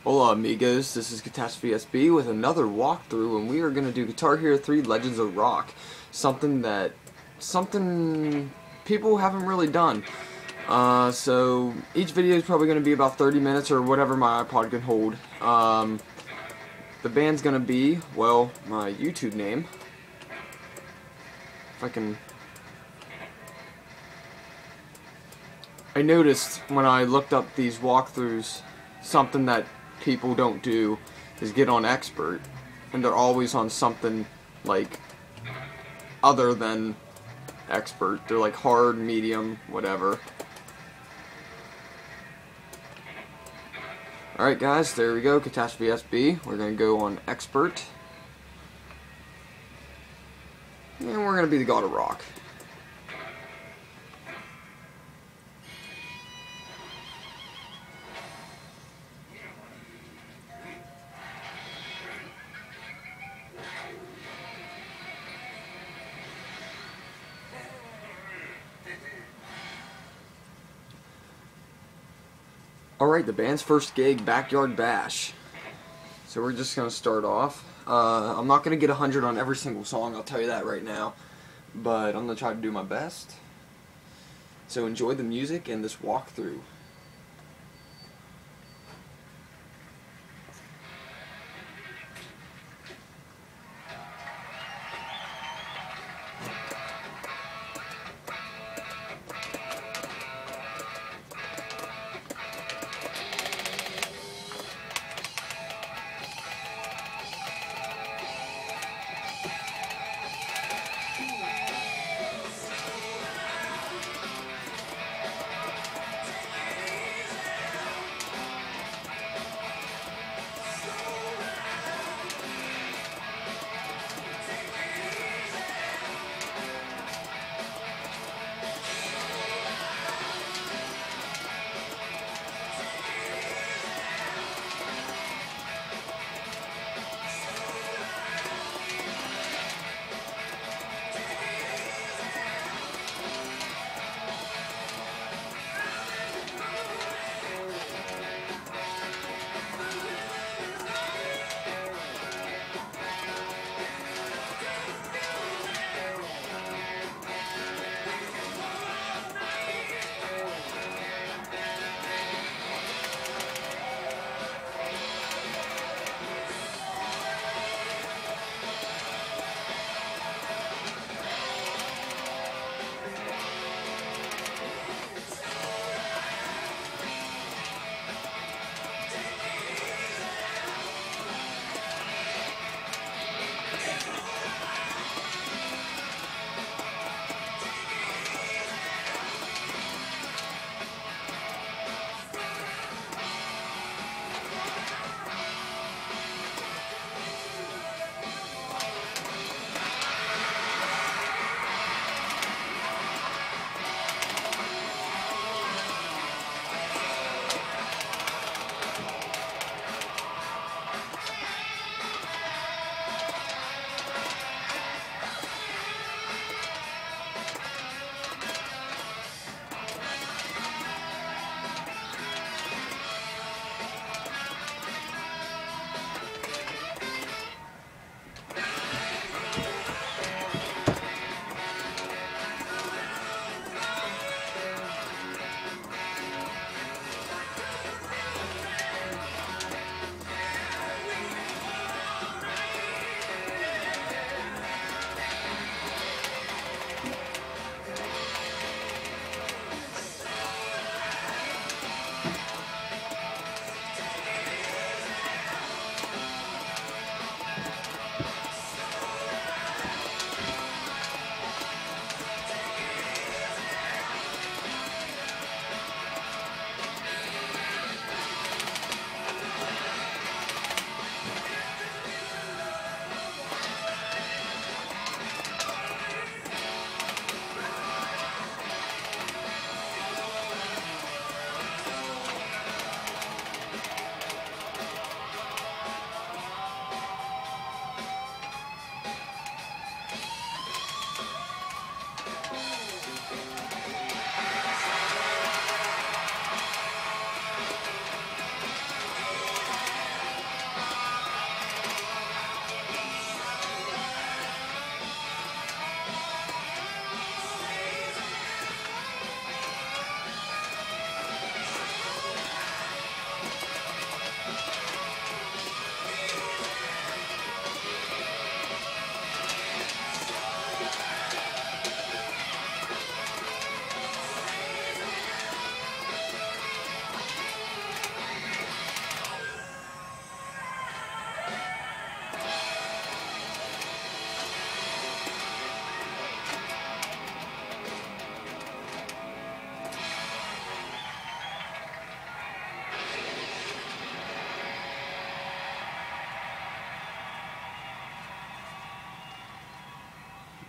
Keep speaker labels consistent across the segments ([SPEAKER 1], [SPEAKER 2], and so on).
[SPEAKER 1] Hola amigos, this is Catastrophe SB with another walkthrough, and we are going to do Guitar Hero 3 Legends of Rock. Something people haven't really done. So each video is probably going to be about 30 minutes or whatever my iPod can hold. The band's going to be, well, my YouTube name. If I can... I noticed when I looked up these walkthroughs, something that people don't do is get on expert, and they're always on something like other than expert. They're like hard, medium, whatever. Alright guys, there we go, Catastrophe SB. We're gonna go on expert, and we're gonna be the God of Rock. Alright, the band's first gig, Backyard Bash. So we're just going to start off. I'm not going to get 100 on every single song, I'll tell you that right now. But I'm going to try to do my best. So enjoy the music and this walkthrough.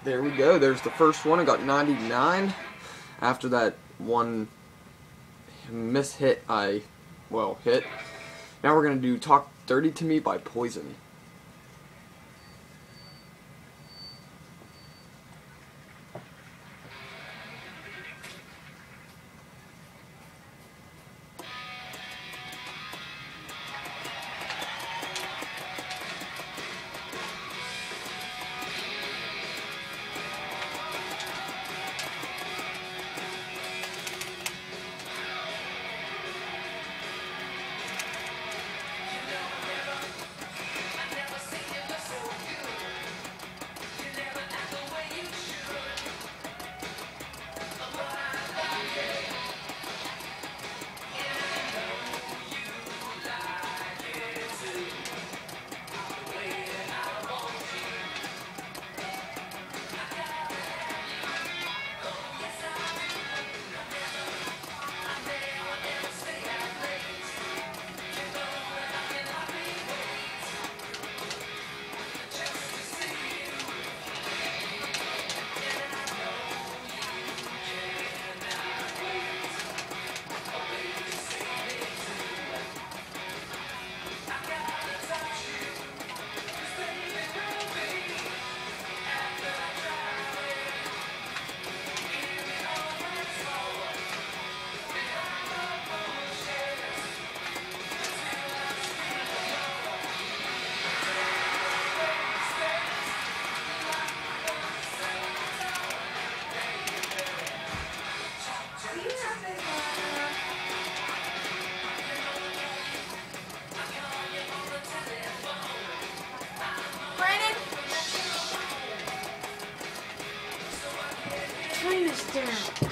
[SPEAKER 1] There we go. There's the first one. I got 99. After that one hit. Now we're going to do Talk Dirty to Me by Poison.
[SPEAKER 2] Turn this down.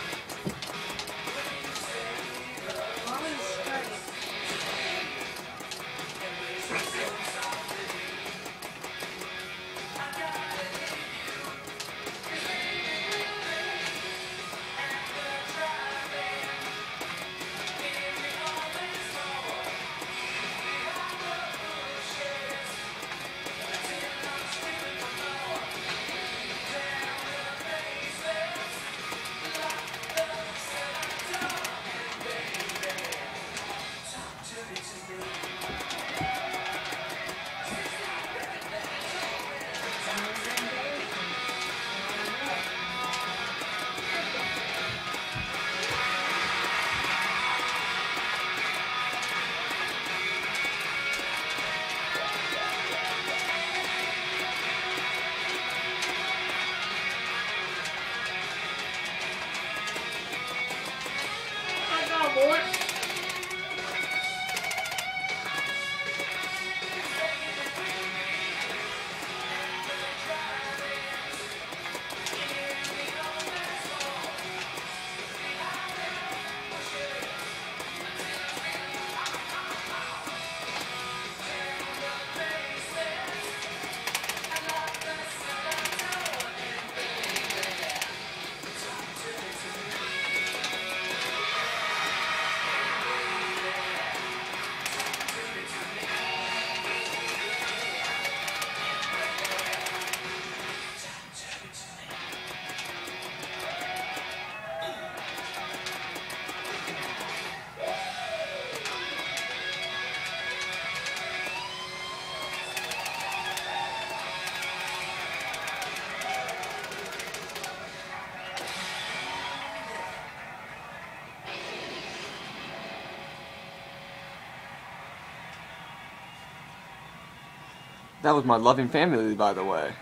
[SPEAKER 1] That was My Loving Family, by the way.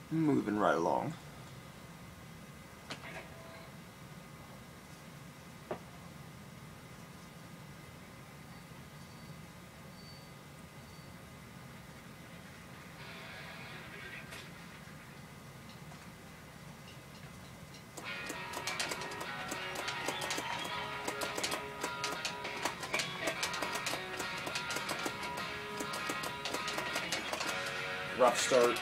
[SPEAKER 1] moving right along. Rough start.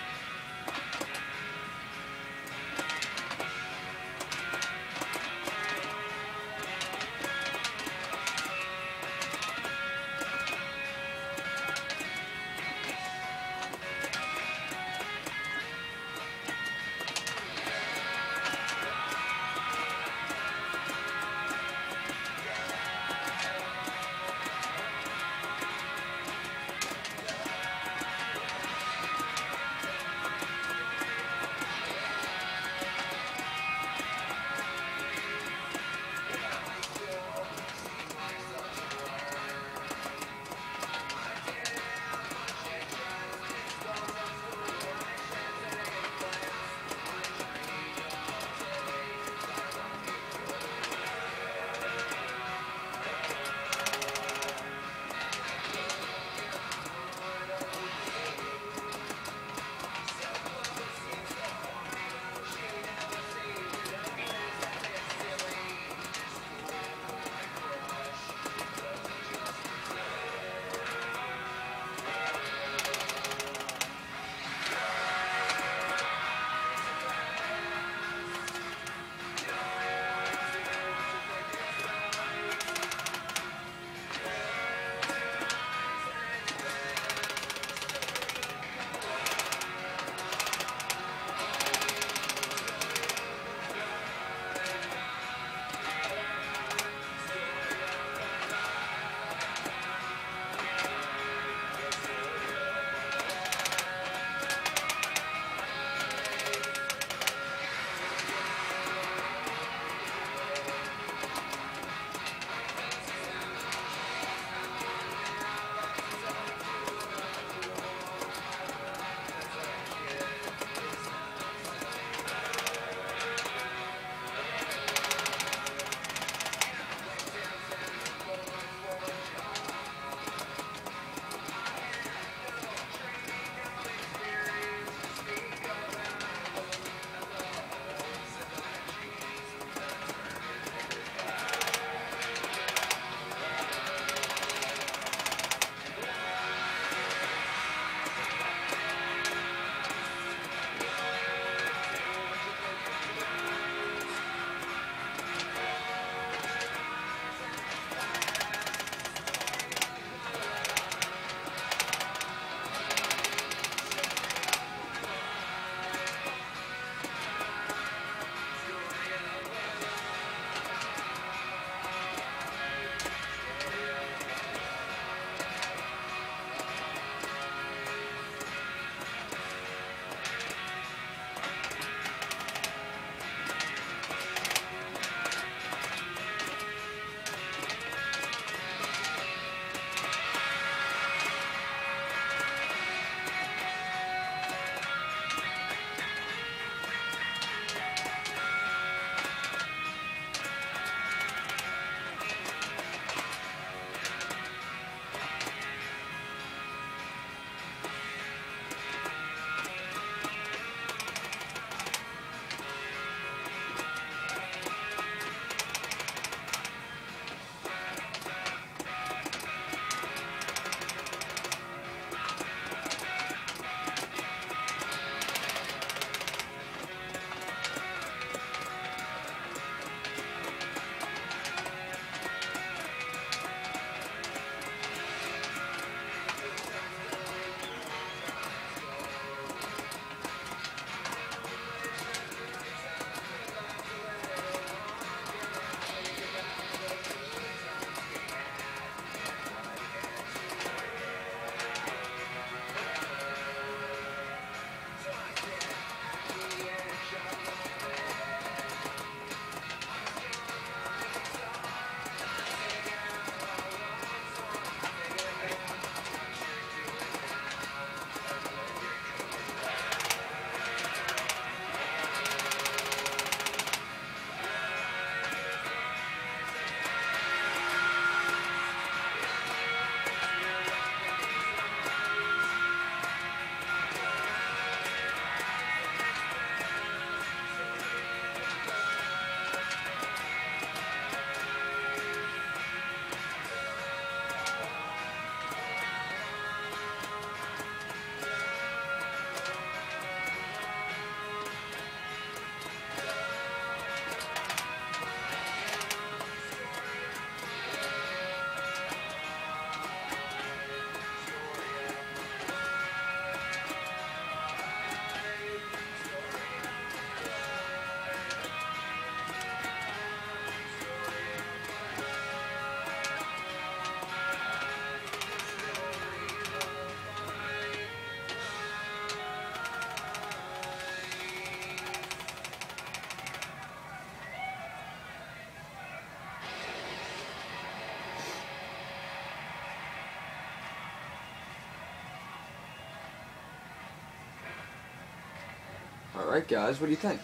[SPEAKER 1] Alright guys, what do you think?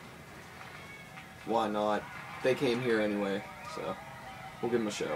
[SPEAKER 1] Why not? They came here anyway, so we'll give them a show.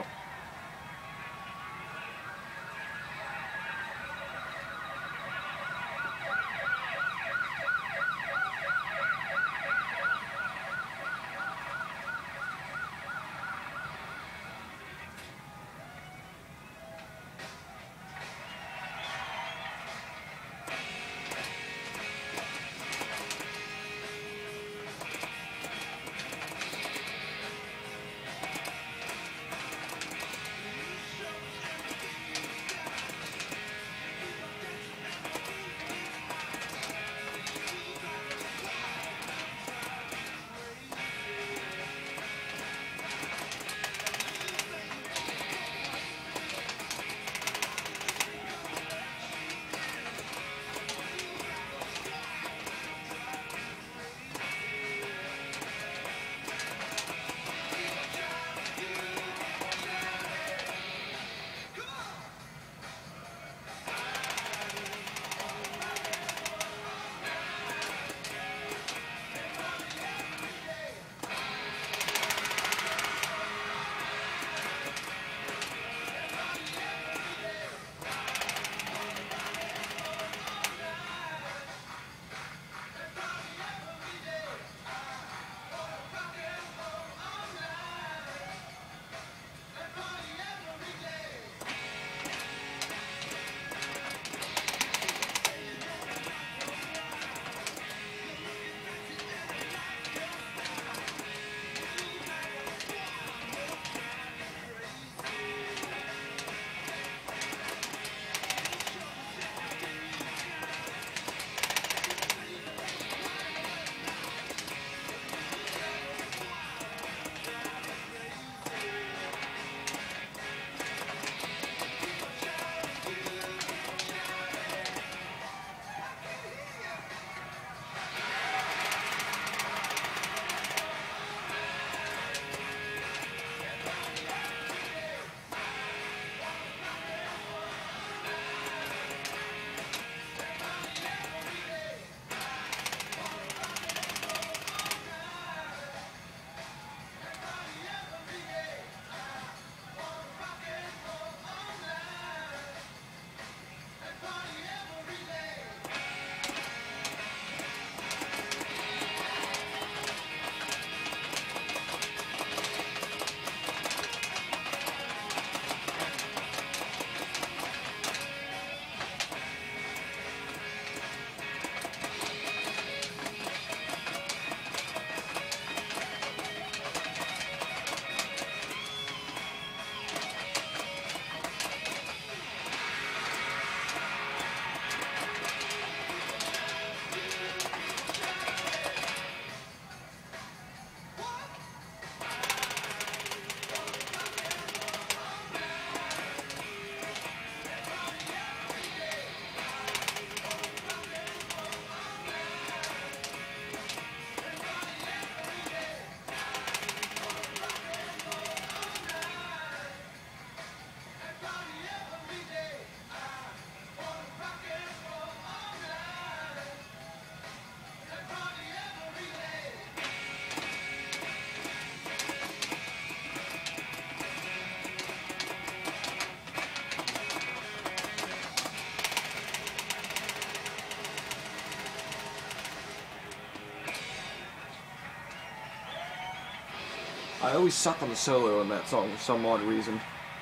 [SPEAKER 1] I always suck on the solo in that song for some odd reason.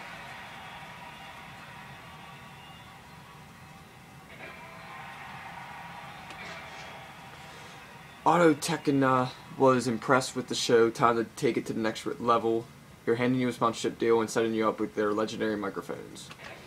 [SPEAKER 1] Auto Tekken was impressed with the show, time to take it to the next level. They're handing you a sponsorship deal and setting you up with their legendary microphones.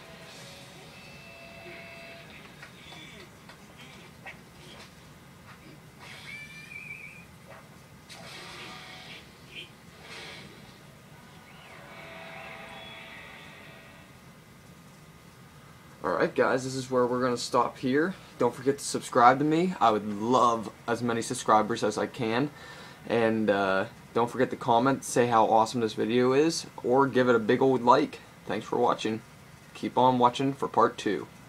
[SPEAKER 1] Alright guys, this is where we're going to stop here. Don't forget to subscribe to me. I would love as many subscribers as I can. And don't forget to comment, say how awesome this video is, or give it a big old like. Thanks for watching. Keep on watching for part 2.